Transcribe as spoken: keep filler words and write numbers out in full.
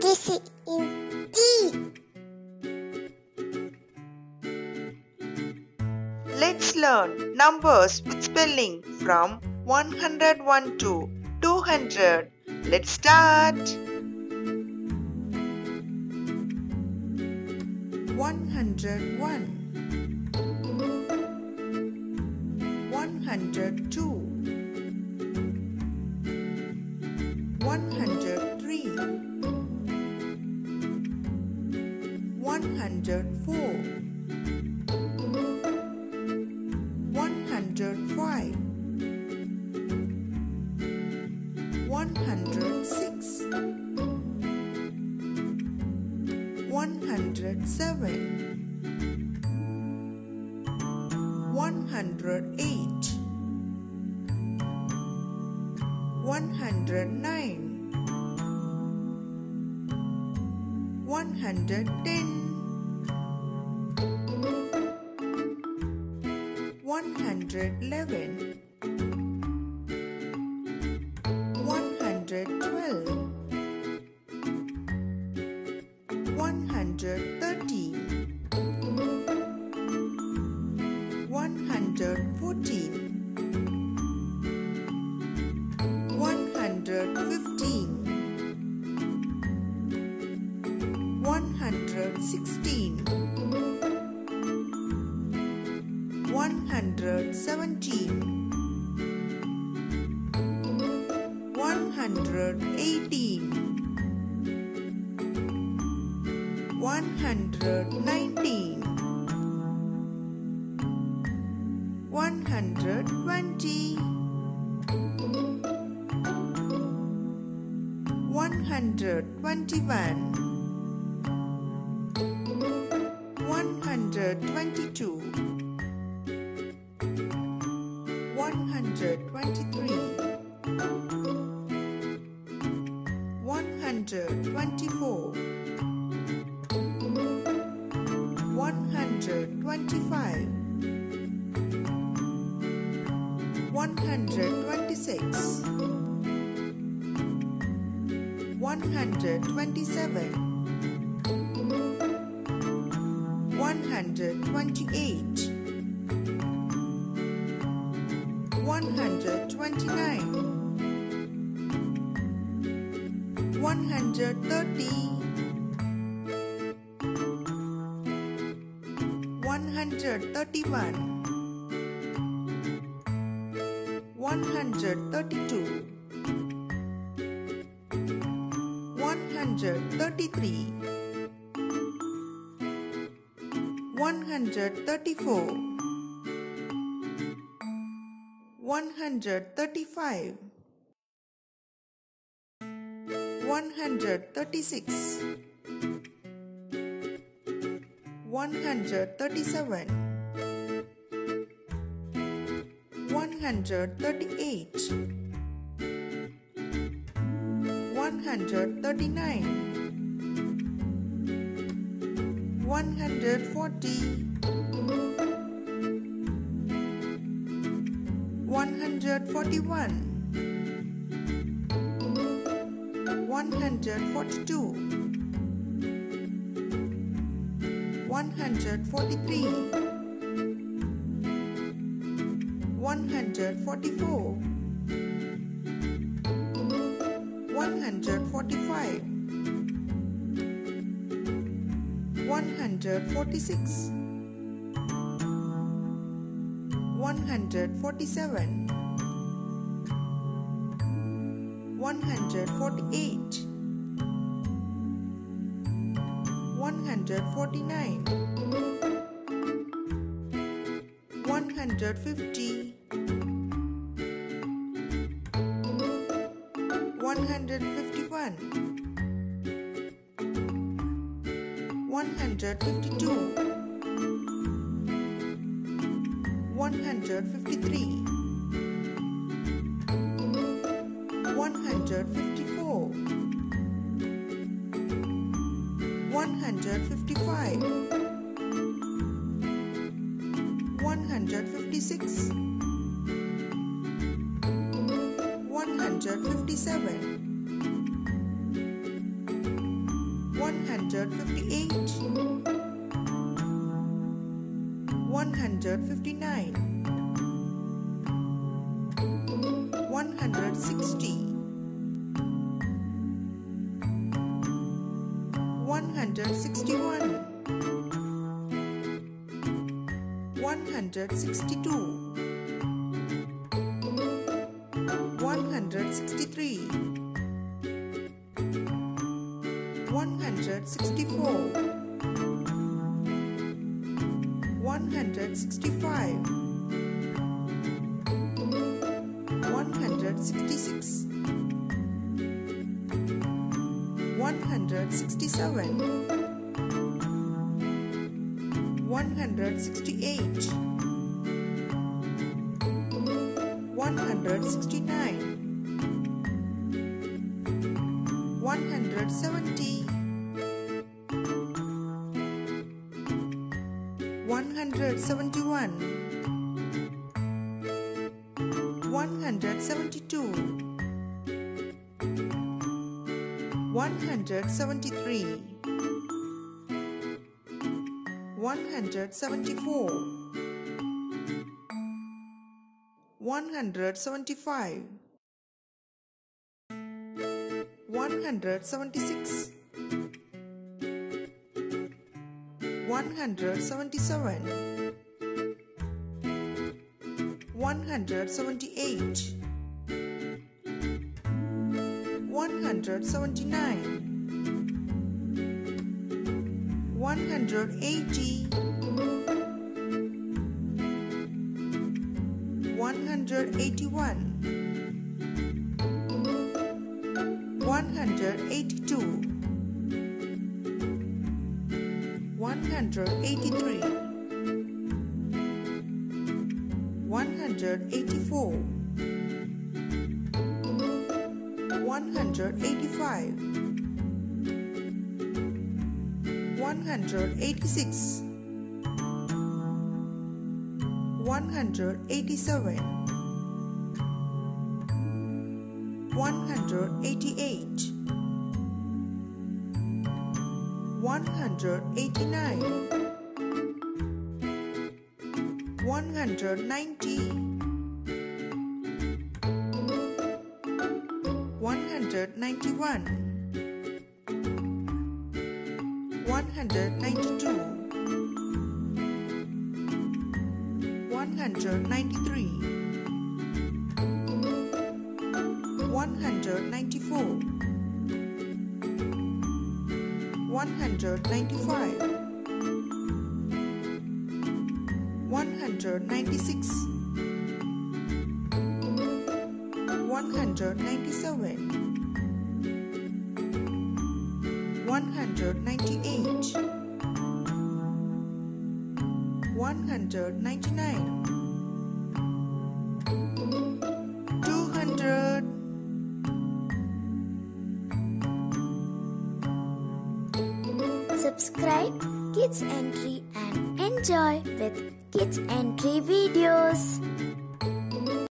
This is D. Let's learn numbers with spelling from one hundred one to two hundred. Let's start. one hundred one, one hundred two, one hundred three, one hundred four, one hundred five, one hundred six, one hundred seven, one hundred eight, one hundred nine, one hundred ten, one hundred eleven, one hundred twelve, one hundred thirteen, one hundred fourteen, one hundred fifteen, one hundred sixteen, one hundred seventeen, one hundred eighteen, one hundred nineteen, one hundred twenty, one hundred twenty-one, one hundred twenty-two, one hundred twenty-three, one hundred twenty-four, one hundred twenty-five, one hundred twenty-six, one hundred twenty-seven, one hundred twenty-eight, one hundred twenty-nine, one hundred thirty, one hundred thirty-one, one hundred thirty-two, one hundred thirty-three, one hundred thirty-four, one hundred thirty-five, one hundred thirty-six, one hundred thirty-seven, one hundred thirty-eight, one hundred thirty-nine, one hundred forty, one hundred forty-one, one hundred forty-two, one hundred forty-three, one hundred forty-four, one hundred forty-five, one hundred forty-six, one hundred forty-seven, one hundred forty-eight, one hundred forty-nine, one hundred fifty, one hundred fifty-one, one hundred fifty-two, one hundred fifty-three, one hundred fifty-four, one hundred fifty-five, one hundred fifty-six, one hundred fifty-seven, hundred fifty-eight, one hundred fifty-nine, one hundred sixty, one hundred sixty-one, one hundred sixty-two, one hundred sixty-three, one hundred sixty-four, one hundred sixty-five, one hundred sixty-six, one hundred sixty-seven, one hundred sixty-eight, one hundred sixty-nine, one hundred seventy, one hundred seventy-one, one hundred seventy-two, one hundred seventy-three, one hundred seventy-four, one hundred seventy-five, one hundred seventy-six, one hundred seventy-seven, one hundred seventy-eight, one hundred seventy-nine, one hundred eighty, one hundred eighty-one, one hundred eighty-two, one hundred eighty-three, one hundred eighty-four, one hundred eighty-five, one hundred eighty-six, one hundred eighty-seven, one hundred eighty-eight, one hundred eighty-nine, one hundred ninety, one hundred ninety-one, one hundred ninety-two, one hundred ninety-three, one hundred ninety-four, one hundred ninety-five, one hundred ninety-six, one hundred ninety-seven, one hundred ninety-eight, one hundred ninety-nine, two hundred. Subscribe Kids Entry and enjoy with Kids Entry videos.